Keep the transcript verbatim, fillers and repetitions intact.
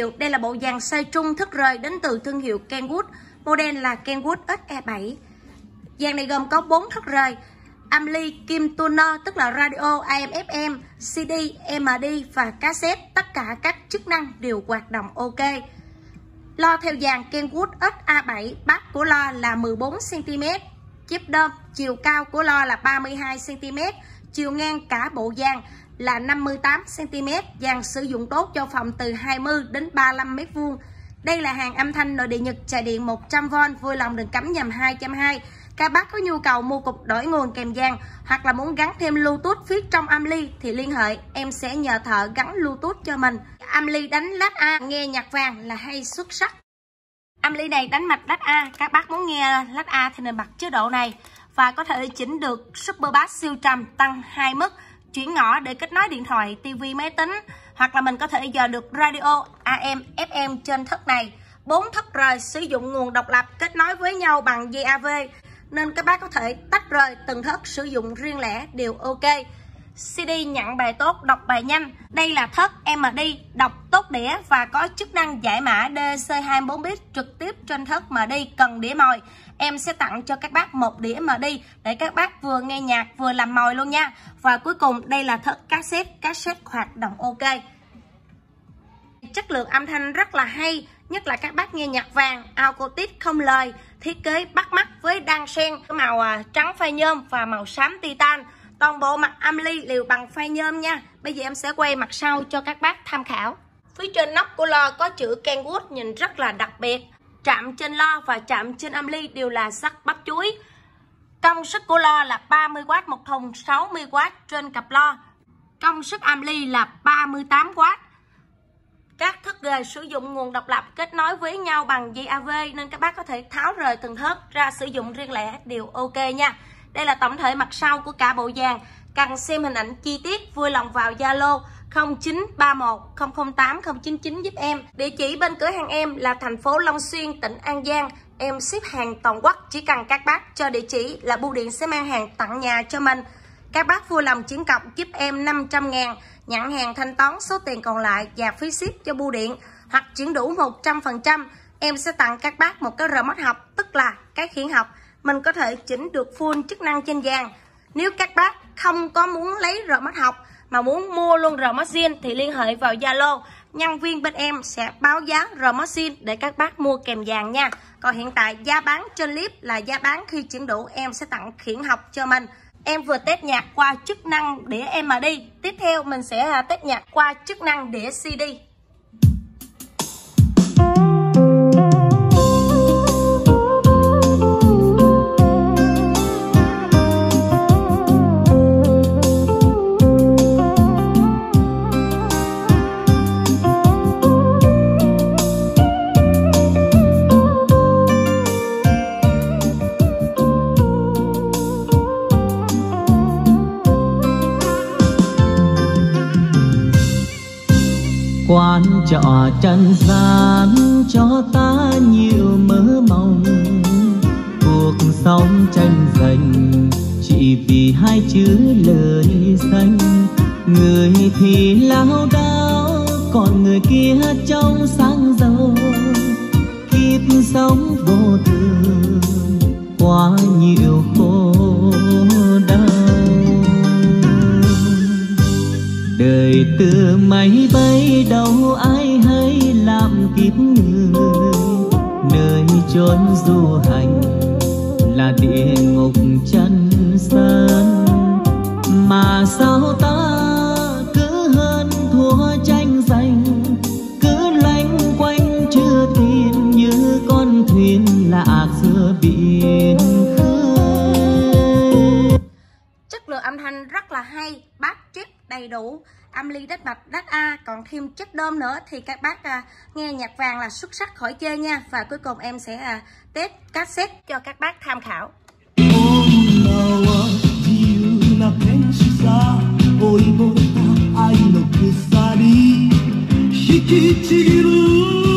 hiệu. Đây là bộ dàn xoay trung thức rời đến từ thương hiệu Kenwood. Model là Kenwood ích e bảy. Dàn này gồm có bốn thức rời, ampli, kim tuner tức là radio, a em ép em, xê đê, em đê và cassette. Tất cả các chức năng đều hoạt động ok. Lo theo dàn Kenwood ích a bảy, bát của lo là mười bốn xăng ti mét, chép đơm, chiều cao của lo là ba mươi hai xăng ti mét, chiều ngang cả bộ dàn là năm mươi tám xăng ti mét. Dàn sử dụng tốt cho phòng từ hai mươi đến ba mươi lăm mét vuông. Đây là hàng âm thanh nội địa Nhật, chạy điện một trăm vôn, vui lòng đừng cắm nhầm hai trăm hai mươi. Các bác có nhu cầu mua cục đổi nguồn kèm dàn hoặc là muốn gắn thêm Bluetooth phía trong ampli thì liên hệ, em sẽ nhờ thợ gắn Bluetooth cho mình. Ampli đánh led A, nghe nhạc vàng là hay xuất sắc. Ampli này đánh mạch led A, các bác muốn nghe led A thì nên bật chế độ này và có thể chỉnh được super bass siêu trầm tăng hai mức, chuyển ngõ để kết nối điện thoại, tivi, máy tính, hoặc là mình có thể dò được radio, a em, ép em trên thức này. Bốn thức rời sử dụng nguồn độc lập kết nối với nhau bằng dây a vê nên các bác có thể tách rời từng thức sử dụng riêng lẻ đều ok. xê đê nhận bài tốt, đọc bài nhanh. Đây là thất em đê đọc tốt đĩa và có chức năng giải mã đê xê hai mươi bốn bit trực tiếp trên thất em đê. Cần đĩa mồi, em sẽ tặng cho các bác một đĩa em đê để các bác vừa nghe nhạc vừa làm mồi luôn nha. Và cuối cùng đây là thất cassette, cassette hoạt động ok. Chất lượng âm thanh rất là hay, nhất là các bác nghe nhạc vàng, acoustic không lời, thiết kế bắt mắt với đan xen màu trắng phai nhôm và màu xám titan. Toàn bộ mặt ampli đều bằng phai nhôm nha. Bây giờ em sẽ quay mặt sau cho các bác tham khảo. Phía trên nóc của lo có chữ Kenwood nhìn rất là đặc biệt. Chạm trên lo và chạm trên ampli đều là sắt bắp chuối. Công suất của lo là ba mươi oát một thùng, sáu mươi oát trên cặp lo. Công suất ampli là ba mươi tám oát. Các thức rời sử dụng nguồn độc lập kết nối với nhau bằng dây a vê nên các bác có thể tháo rời từng thớt ra sử dụng riêng lẻ đều ok nha. Đây là tổng thể mặt sau của cả bộ dàn. Cần xem hình ảnh chi tiết vui lòng vào Zalo không chín ba một không không tám không chín chín giúp em. Địa chỉ bên cửa hàng em là thành phố Long Xuyên, tỉnh An Giang. Em ship hàng toàn quốc, chỉ cần các bác cho địa chỉ là bưu điện sẽ mang hàng tặng nhà cho mình. Các bác vui lòng chuyển cọc giúp em năm trăm ngàn, nhận hàng thanh toán số tiền còn lại và phí ship cho bưu điện, hoặc chuyển đủ một trăm phần trăm. Em sẽ tặng các bác một cái remote học, tức là cái khiển học. Mình có thể chỉnh được full chức năng trên dàn. Nếu các bác không có muốn lấy remote học mà muốn mua luôn remote zin thì liên hệ vào Zalo. Nhân viên bên em sẽ báo giá remote zin để các bác mua kèm dàn nha. Còn hiện tại giá bán trên clip là giá bán khi chuyển đủ em sẽ tặng khiển học cho mình. Em vừa test nhạc qua chức năng đĩa em đê. Tiếp theo mình sẽ test nhạc qua chức năng đĩa xê đê. Quán trọ trần gian cho ta nhiều mơ mộng, cuộc sống tranh giành chỉ vì hai chữ lời danh. Người thì lao đao, còn người kia trong sáng giàu. Kiếp sống vô thường, quá nhiều khổ đau. Đời từ máy bay đâu ai hay làm kiếp người. Nơi chốn du hành là địa ngục chân gian. Mà sao ta cứ hơn thua tranh giành, cứ loanh quanh chưa tin như con thuyền lạc giữa biển khơi. Chất lượng âm thanh rất là hay, bass chip đầy đủ, ampli đất bạch đất A, còn thêm chất đơm nữa thì các bác à, nghe nhạc vàng là xuất sắc khỏi chơi nha. Và cuối cùng em sẽ à, test cassette cho các bác tham khảo. Oh,